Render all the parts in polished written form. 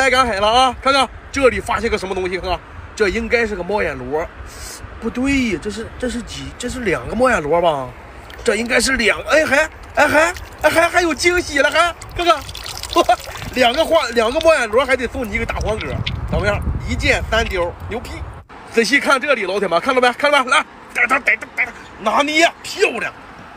来赶海了啊！看看这里发现个什么东西？看看，这应该是个猫眼螺，不对，这是两个猫眼螺吧？这应该是两个，还有惊喜了，还看看，两个猫眼螺还得送你一个大黄鸽，怎么样？一箭三雕，牛批！仔细看这里，老铁们，看到没？看到没？来，逮它，拿捏，漂亮！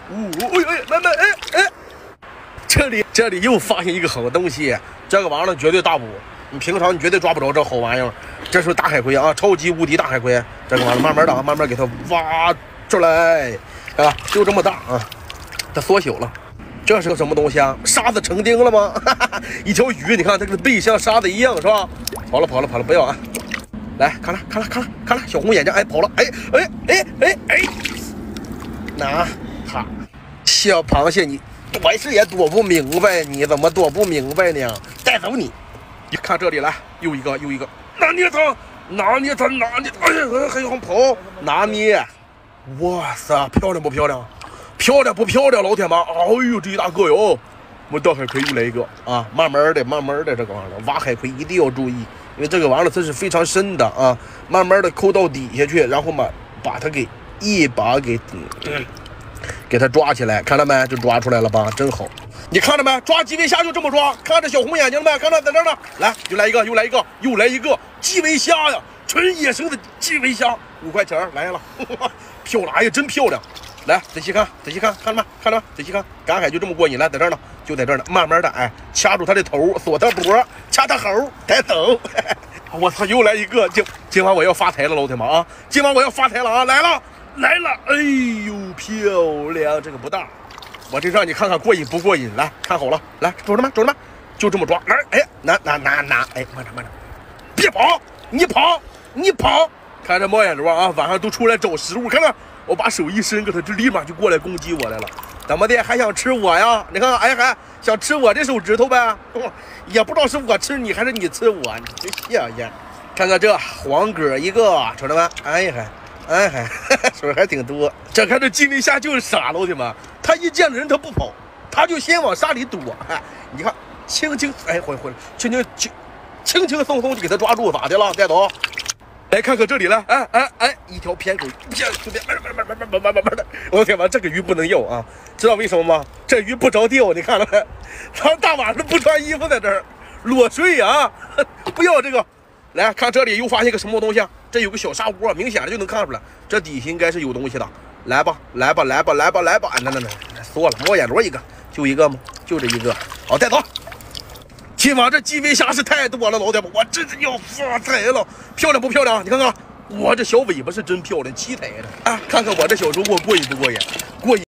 这里又发现一个好东西，这个玩意儿绝对大补，你平常你绝对抓不着这好玩意儿。这是大海葵啊，超级无敌大海葵，这个玩意儿慢慢的，慢慢给它挖出来啊，就这么大啊，它缩小了。这是个什么东西啊？沙子成精了吗？一条鱼，你看它个背像沙子一样，是吧？跑了，不要啊！来，看了，小红眼睛，哎，跑了，哎，拿它，小螃蟹，你躲是也躲不明白，你怎么躲不明白呢？带走你！你看这里来，又一个，拿捏它，哎，还有跑，拿捏，哇塞，漂亮不漂亮？漂亮，老铁们！哎呦，这一大个哟！我们大海葵又来一个啊！慢慢的，这个玩意儿挖海葵一定要注意，因为这个玩意儿它是非常深的啊！慢慢的抠到底下去，然后嘛，把它给一把给它抓起来，看到没？就抓出来了吧？真好！你看到没？抓基围虾就这么抓，看着小红眼睛了没？看到在这呢！来，又来一个基围虾呀！纯野生的基围虾，5块钱来了，漂亮！哎呀，真漂亮！来，仔细看，看到没？仔细看，赶海就这么过瘾，来，在这儿呢，就在这儿呢，慢慢的，哎，掐住它的头，锁它脖，掐它喉，带走。我操，又来一个，今晚我要发财了，老铁们啊！今晚我要发财了啊！来了，哎呦，漂亮，这个不大，我这让你看看过瘾不过瘾？来看好了，来，瞅着没？就这么抓，来，哎，拿，哎，慢点，别跑，你跑，看这猫眼螺啊，晚上都出来找食物，看看。我把手一伸，它就立马就过来攻击我来了，怎么的还想吃我呀？你看，哎，还想吃我这手指头呗？也不知道是我吃你还是你吃我，你这笑呀！看看这黄鸽一个，瞅着没？哎，水还挺多。这看这基围虾就是傻，老铁们，他一见人他不跑，他就先往沙里躲。哎，你看，轻，哎，回来，轻松就给他抓住，咋的了？带走。来看看这里来，哎，一条偏口，慢的，我天妈，这个鱼不能要啊！知道为什么吗？这鱼不着调，你看了没？他大晚上不穿衣服在这儿裸睡啊！不要这个。来看这里又发现个什么东西啊？这有个小沙窝，明显的就能看出来，这底下应该是有东西的。来吧，来，缩了，猫眼螺一个，就一个吗？就这一个，好，带走。今晚这基围虾是太多了，老铁们，我真是要发财了！漂亮不漂亮？你看看，我这小尾巴是真漂亮，7彩的。啊，看看我这小周末过瘾不过瘾？过瘾。